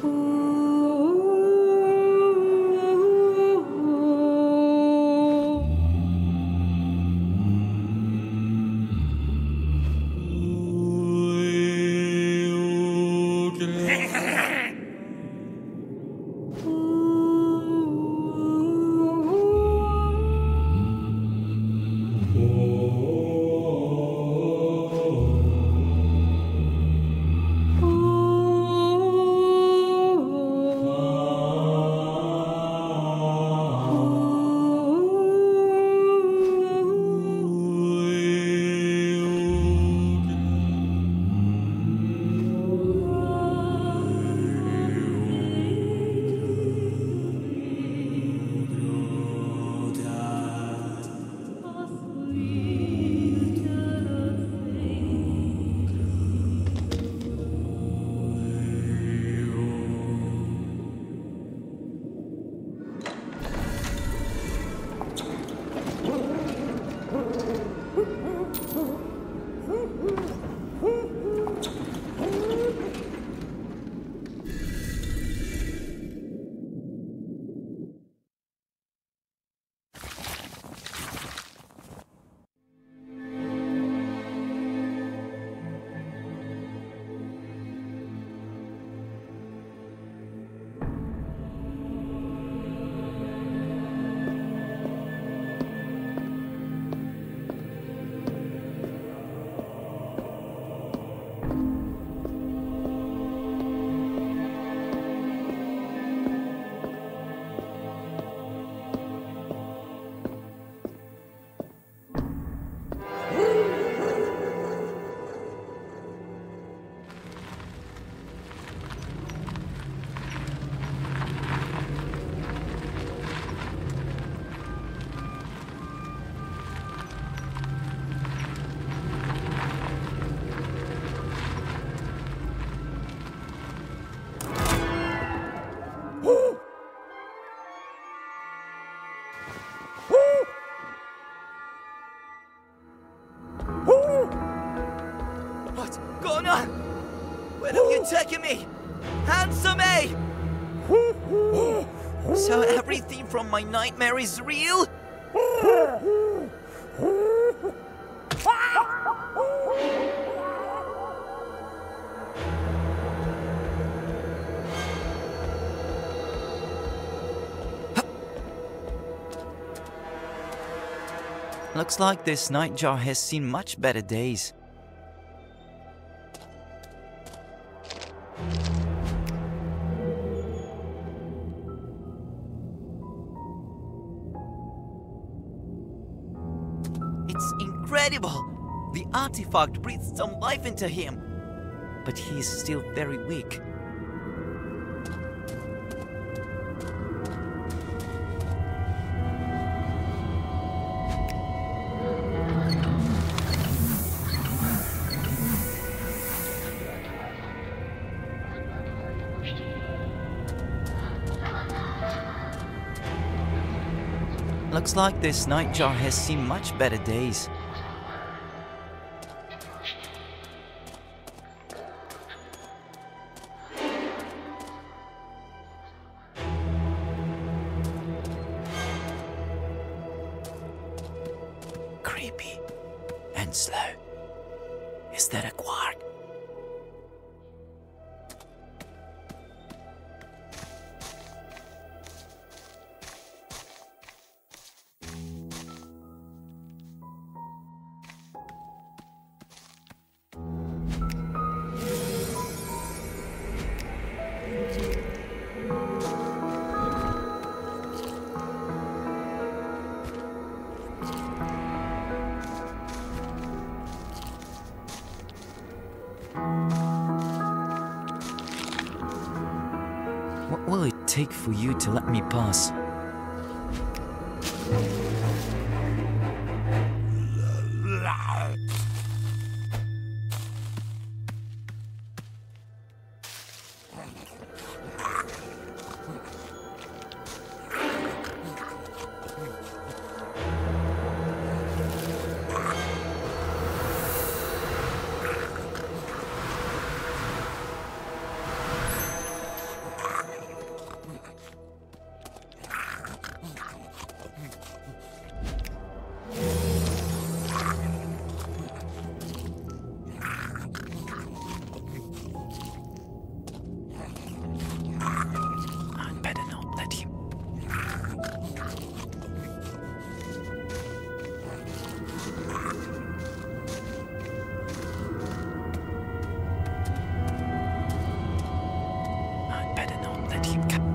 What's going on? Where are you taking me? Answer me! So everything from my nightmare is real? Looks like this nightjar has seen much better days. It's incredible! The artifact breathed some life into him, but he is still very weak. Looks like this nightjar has seen much better days. Creepy and slow. Is that a quark? What will it take for you to let me pass? let him come.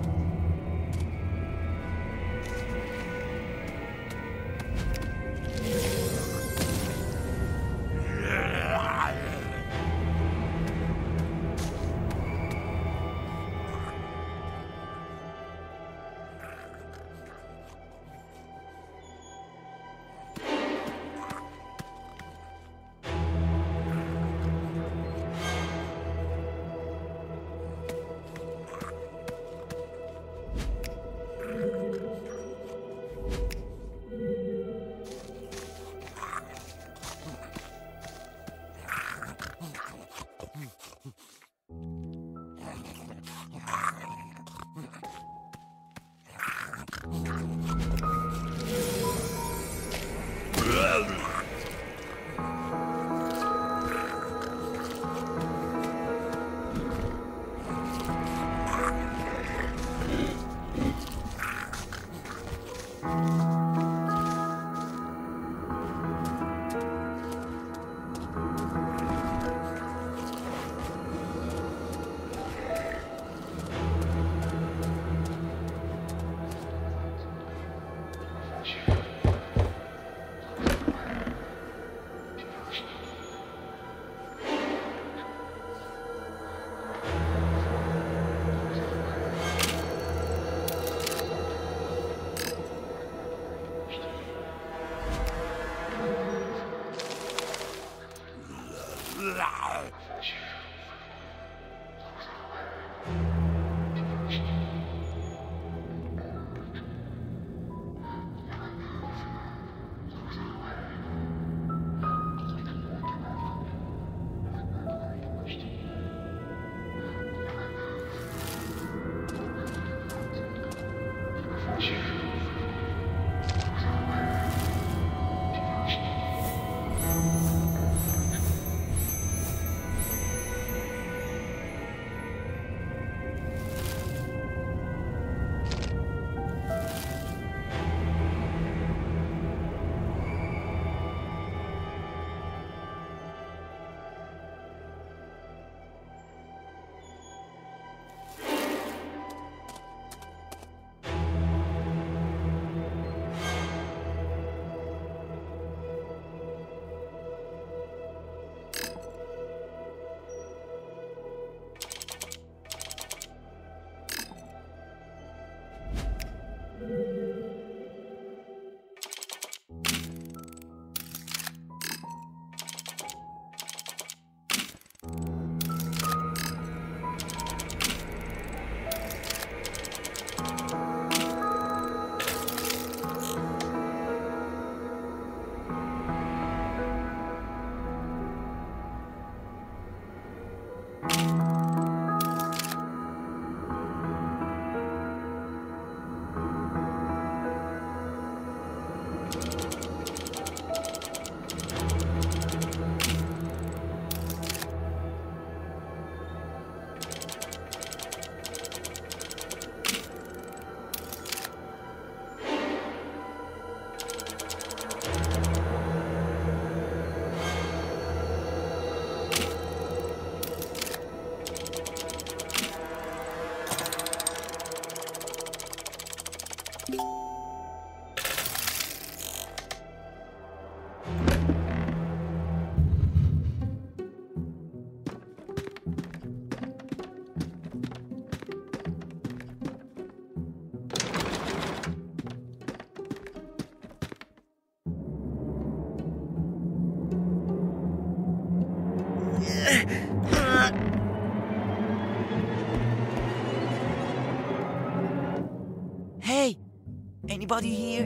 Hey! Anybody here?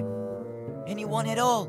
Anyone at all?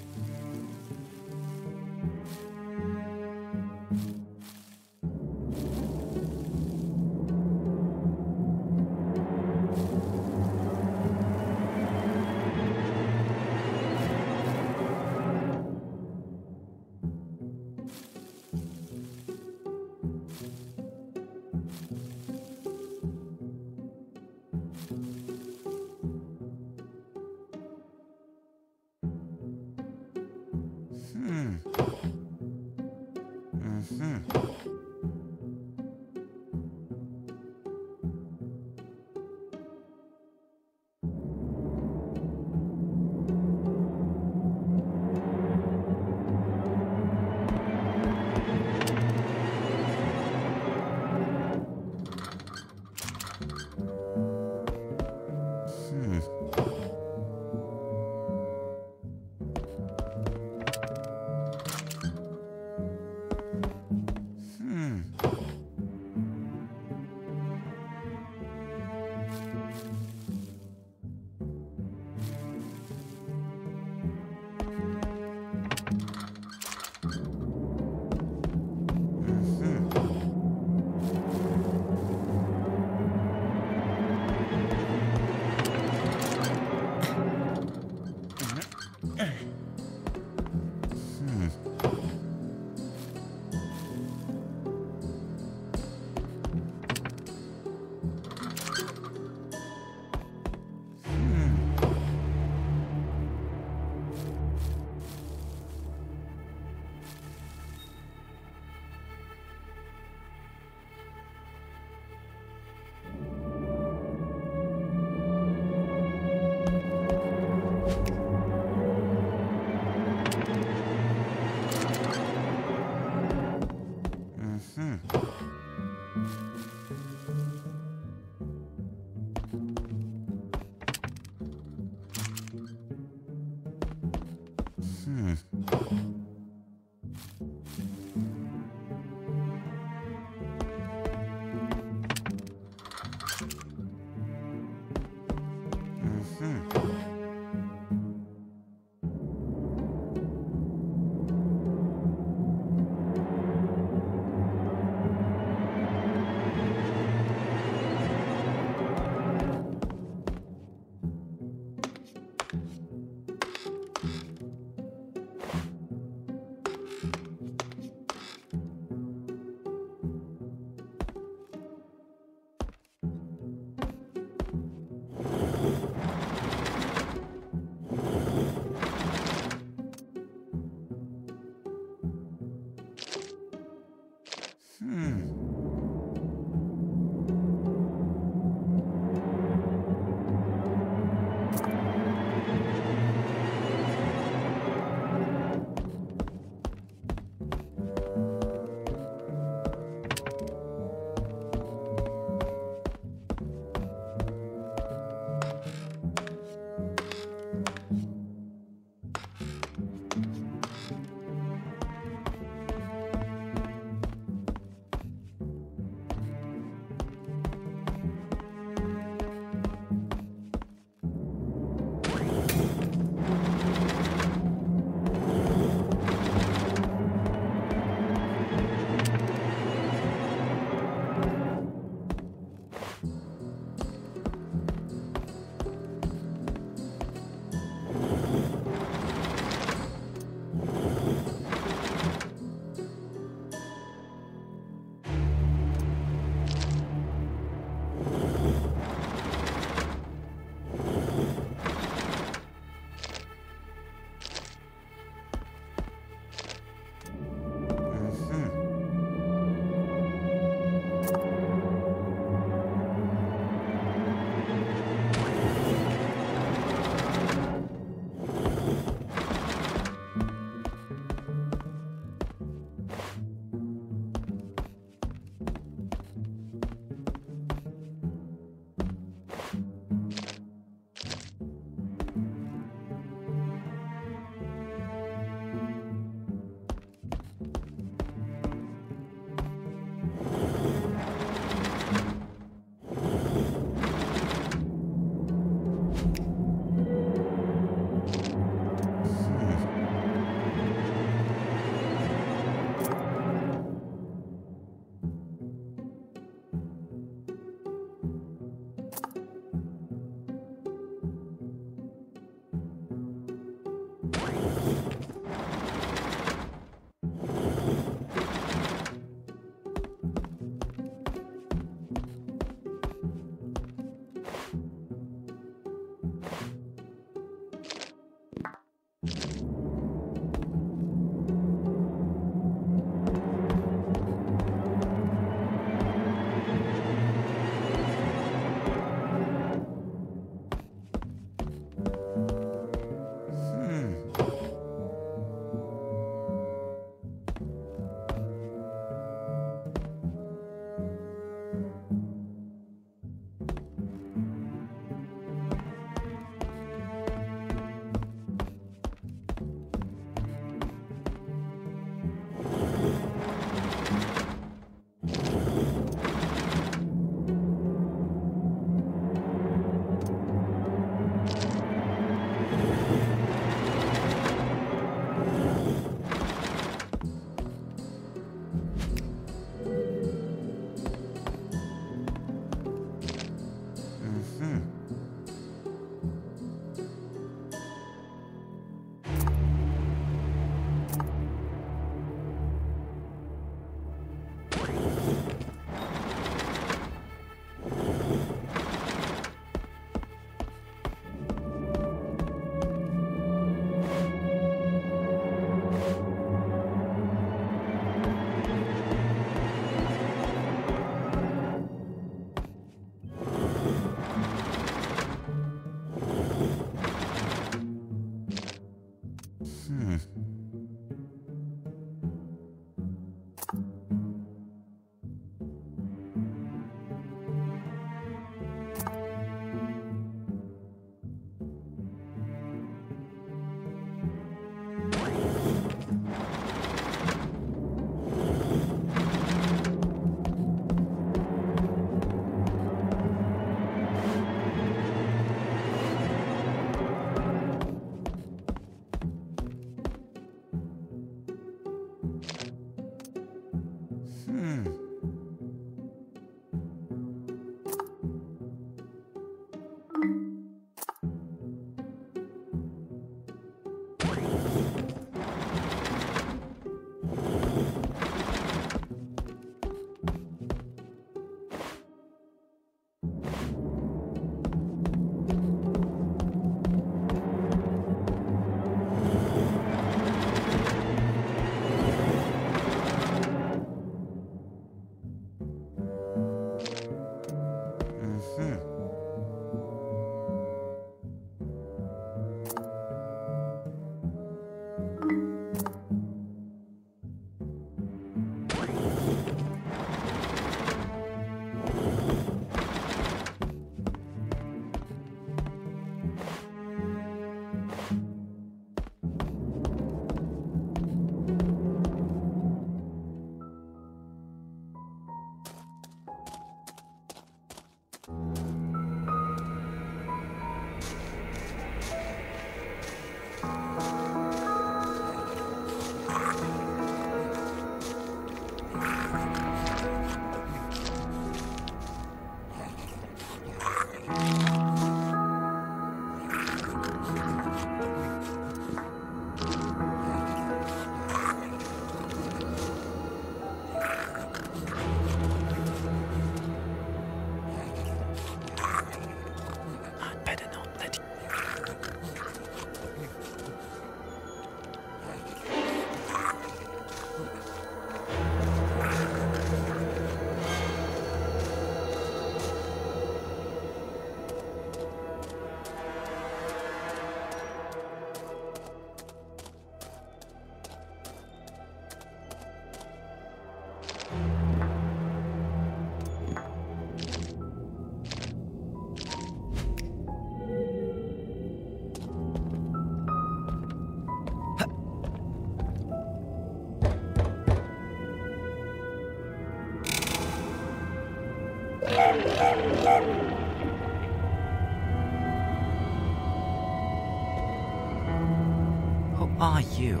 Who are you?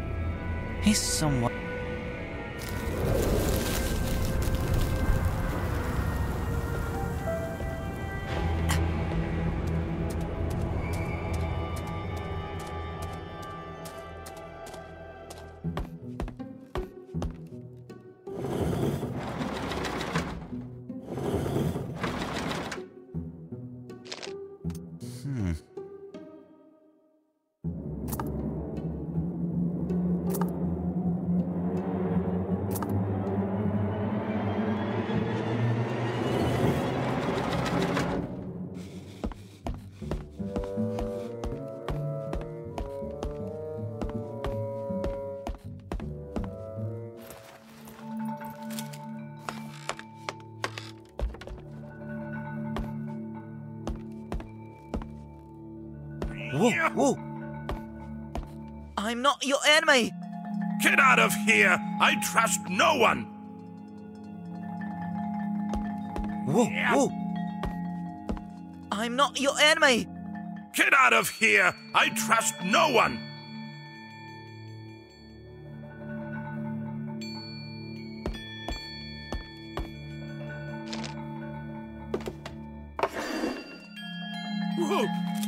He's someone. Whoa, whoa! I'm not your enemy! Get out of here! I trust no one! Whoa, whoa! I'm not your enemy! Get out of here! I trust no one! Whoa!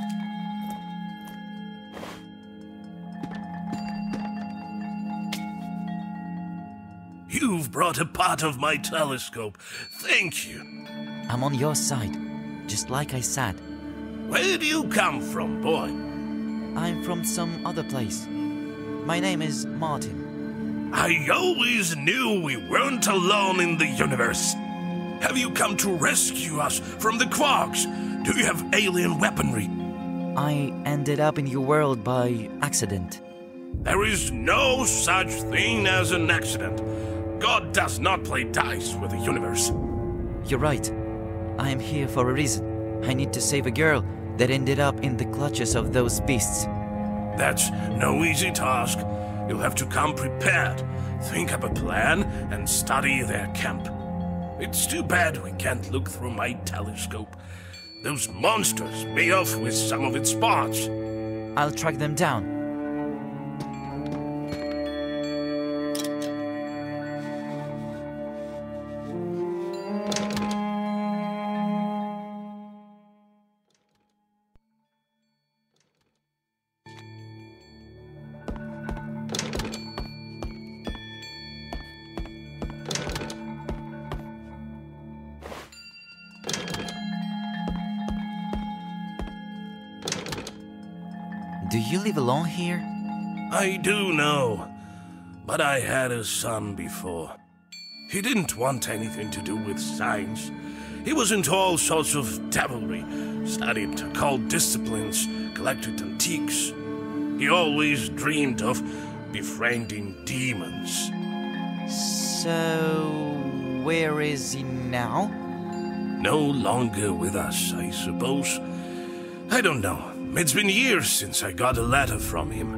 You've brought a part of my telescope. Thank you. I'm on your side, just like I said. Where do you come from, boy? I'm from some other place. My name is Martin. I always knew we weren't alone in the universe. Have you come to rescue us from the Quarks? Do you have alien weaponry? I ended up in your world by accident. There is no such thing as an accident. God does not play dice with the universe. You're right. I am here for a reason. I need to save a girl that ended up in the clutches of those beasts. That's no easy task. You'll have to come prepared, think up a plan, and study their camp. It's too bad we can't look through my telescope. Those monsters made off with some of its parts. I'll track them down. Do you live alone here? I do know, but I had a son before. He didn't want anything to do with science. He was into all sorts of devilry, studied occult disciplines, collected antiques. He always dreamed of befriending demons. So, where is he now? No longer with us, I suppose. I don't know. It's been years since I got a letter from him.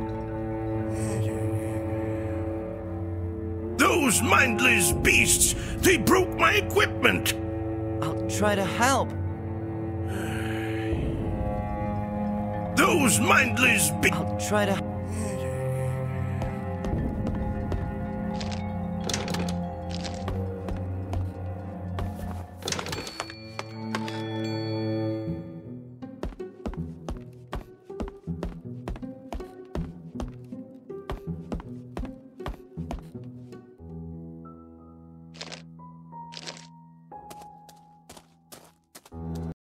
Those mindless beasts! They broke my equipment! I'll try to help. Those mindless beasts! I'll try to...